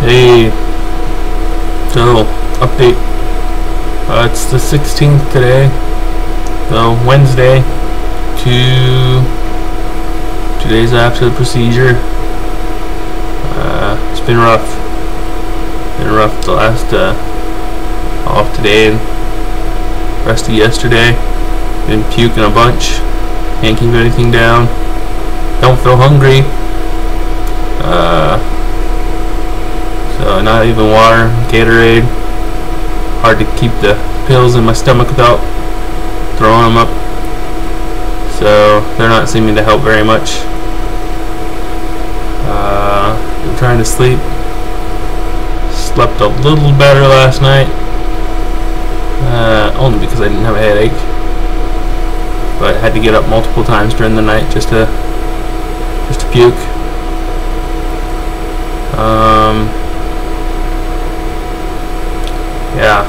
Hey, so update. It's the 16th today, so Wednesday, 2 days after the procedure. It's been rough. The last off today and rest of yesterday. Been puking a bunch. Can't keep anything down. Don't feel hungry. So not even water, Gatorade. Hard to keep the pills in my stomach without throwing them up. So they're not seeming to help very much. I'm trying to sleep. Slept a little better last night. Only because I didn't have a headache. But had to get up multiple times during the night just to puke. Yeah.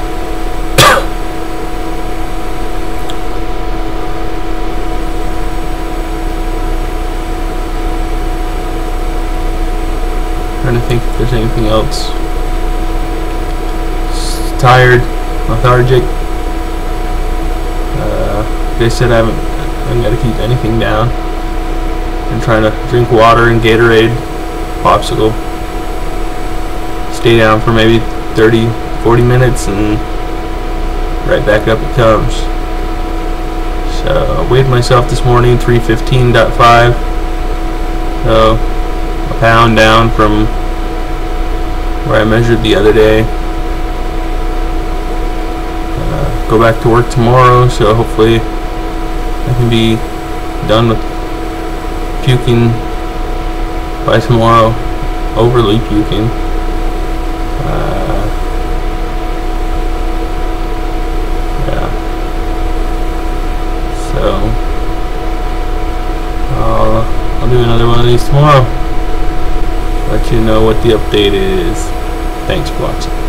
Trying to think if there's anything else. Just tired, lethargic. Like I said, I haven't got to keep anything down. I'm trying to drink water and Gatorade, popsicle. Stay down for maybe 30-40 minutes and right back up it comes. So I weighed myself this morning, 315.5. So a pound down from where I measured the other day. Go back to work tomorrow, so hopefully I can be done with puking by tomorrow. Overly puking. Yeah. So I'll do another one of these tomorrow. Let you know what the update is. Thanks for watching.